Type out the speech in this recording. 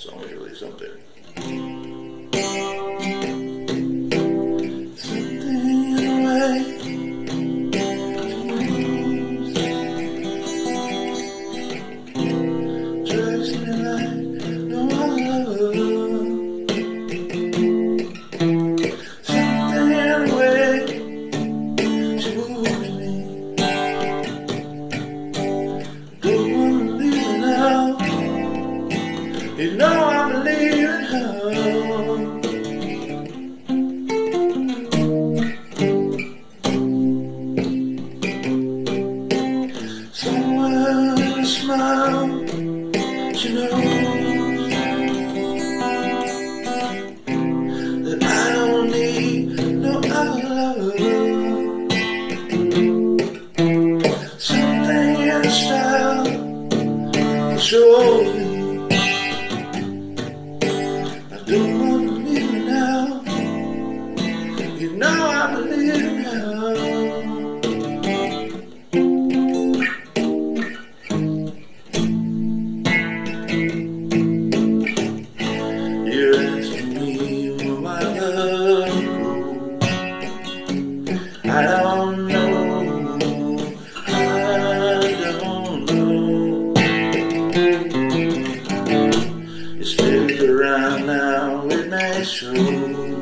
song is really something. You know I'm leaving home. Someone smile, she knows that I don't need no other love. Something in the style that shows me don't wanna leave now. You know I'm leaving now. You're asking me where my love goes. I don't know. I don't know. You stick around now with nice shows.